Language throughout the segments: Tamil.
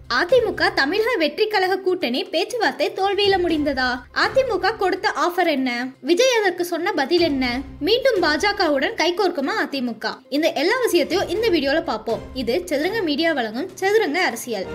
அதிமுக தமிழக வெற்றி கழக கூட்டணி பேச்சுவார்த்தை தோல்வியில முடிந்ததா? அதிமுக கொடுத்த ஆஃபர் என்ன? விஜய் அதற்கு சொன்ன பதில் என்ன? மீண்டும் பாஜகவுடன் கைகோர்க்குமா அதிமுக? இந்த எல்லா விஷயத்தையும் இந்த வீடியோல பார்ப்போம். இது சதுரங்க மீடியா வழங்கும் சதுரங்க அரசியல்.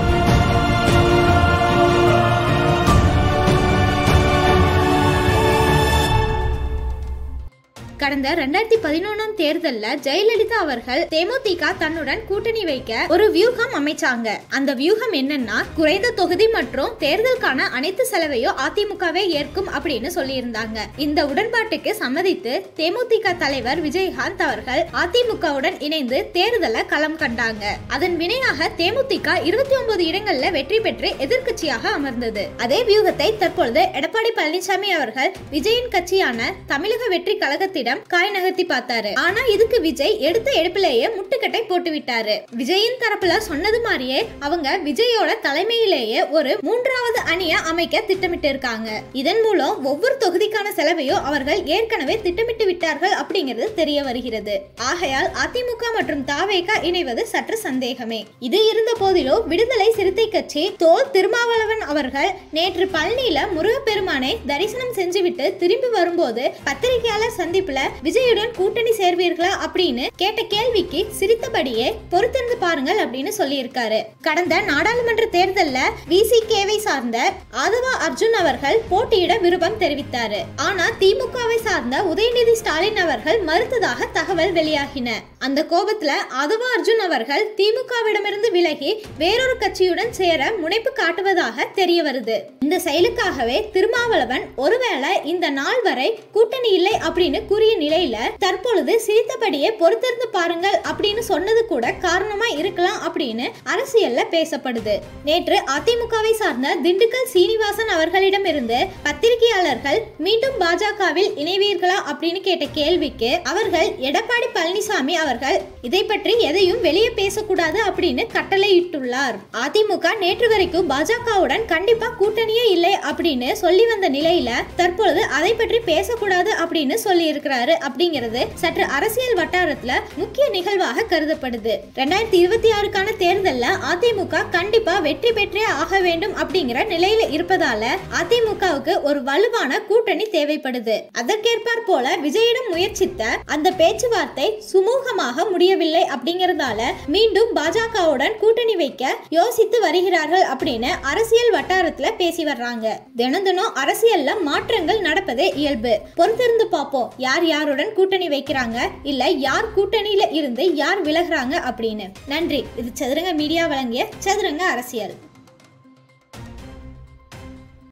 கடந்த 2011 தேர்தலில் ஜெயலலிதா அவர்கள் தேமுதிக தன்னுடன் கூட்டணி வைக்க ஒரு வியூகம் அமைச்சாங்க. அந்த வியூகம் என்னன்னா, குறைந்த தொகுதி மற்றும் தேர்தலுக்கான அனைத்து செலவையும் அதிமுகவே ஏற்கும் அப்படின்னு சொல்லியிருந்தாங்க. இந்த உடன்பாட்டுக்கு சம்மதித்து தேமுதிக தலைவர் விஜயகாந்த் அவர்கள் அதிமுகவுடன் இணைந்து தேர்தலை களம் கண்டாங்க. அதன் வினையாக தேமுதிக 29 இடங்கள்ல வெற்றி பெற்று எதிர்கட்சியாக அமர்ந்தது. அதே வியூகத்தை தற்பொழுது எடப்பாடி பழனிசாமி அவர்கள் விஜயின் கட்சியான தமிழக வெற்றி கழகத்திடம் காய் நகர்த்தி பார்த்தாரு. ஆனா இதுக்கு விஜய் எடுத்த எடுப்பிலேயே முட்டுக்கட்டை போட்டு விட்டாரு. விஜயின் தரப்புல சொன்னது மாதிரியே அவங்க விஜயோட தலைமையிலேயே ஒரு 3வது அணியை அமைக்க திட்டமிட்டு இருக்காங்க. இதன் மூலம் ஒவ்வொரு தொகுதிக்கான செலவையும் அவர்கள் ஏற்கனவே திட்டமிட்டு விட்டார்கள் அப்படிங்கிறது தெரிய வருகிறது. ஆகையால் அதிமுக மற்றும் தாவேகா இணைவது சற்று சந்தேகமே. இது இருந்த போதிலும் விடுதலை சிறுத்தை கட்சி தோல் திருமாவளவன் அவர்கள் நேற்று பழனியில முருகப்பெருமானை தரிசனம் செஞ்சுவிட்டு திரும்பி வரும்போது பத்திரிகையாளர் சந்திப்புல விஜயுடன் கூட்டணி சேர்வீர்களா அப்படின்னு கேட்ட கேள்விக்கு சிரித்தபடியே பொறுத்திருந்து பாருங்கள் அப்படின்னு சொல்லியிருக்காரு. கடந்த நாடாளுமன்ற தேர்தல்ல விசிகேவை சார்ந்த ஆதவா அர்ஜுன் அவர்கள் போட்டியிட விருப்பம் தெரிவித்தாரு. ஆனா திமுகவை சார்ந்த உதயநிதி ஸ்டாலின் அவர்கள் மறுத்ததாக தகவல் வெளியாகின. அந்த கோபத்துல ஆதவா அர்ஜுன் அவர்கள் திமுகவிடமிருந்து விலகி வேறொரு கட்சியுடன் சேர முனைப்பு காட்டுவதாக தெரிய வருது. இந்த செயலுக்காகவே திருமாவளவன் ஒருவேளை இந்த நாள் வரை கூட்டணி இல்லை அப்படின்னு கூறிய நிலையில தற்பொழுது சிரித்தபடியே பொறுத்திருந்து பாருங்கள் அப்படின்னு சொன்னது கூட காரணமா இருக்கலாம் அப்படின்னு அரசியல்ல பேசப்படுது. நேற்று அதிமுகவை சார்ந்த திண்டுக்கல் சீனிவாசன் அவர்களிடம் இருந்து பத்திரிகையாளர்கள் மீண்டும் பாஜகவில் இணைவீர்களா அப்படின்னு கேட்ட கேள்விக்கு அவர்கள் எடப்பாடி பழனிசாமி அவர்கள் இதை பற்றி எதையும் வெளியே பேசக்கூடாது அப்படின்னு கட்டளையிட்டுள்ளார். அதிமுக நேற்று வரைக்கும் பாஜகவுடன் கண்டிப்பா கூட்டணியே இல்லை அப்படின்னு சொல்லி வந்த நிலையில தற்பொழுது அதை பற்றி பேசக்கூடாது அப்படின்னு சொல்லி இருக்கிறாரு அப்படிங்கிறது சற்று அரசியல் வட்டாரத்துல முக்கிய நிகழ்வாக கருதப்படுது. 2026க்கான தேர்தல்ல அதிமுக கண்டிப்பா வெற்றி பெற்றே ஆக வேண்டும் அப்படிங்கிற நிலையில இருப்பதால அதிமுகவுக்கு ஒரு வலுவான கூட்டணி தேவைப்படுது. அதற்கேற்பார் போல விஜயிடம் முயற்சித்த அந்த பேச்சுவார்த்தை சுமூகமாக முடியவில்லை அப்படிங்கறதால மீண்டும் பாஜகவுடன் கூட்டணி வைக்க யோசித்து வருகிறார்கள் அப்படின்னு அரசியல் வட்டாரத்துல பேசி வர்றாங்க. தினம் தினம் அரசியல்ல மாற்றங்கள் நடப்பதே இயல்பு. பொறுத்திருந்து பார்ப்போம் யார் யாருடன் கூட்டணி வைக்கிறாங்க, இல்ல யார் கூட்டணியில இருந்து யார் விலகுறாங்க அப்படின்னு. நன்றி. இது சதுரங்க மீடியா வழங்கிய சதுரங்க அரசியல்.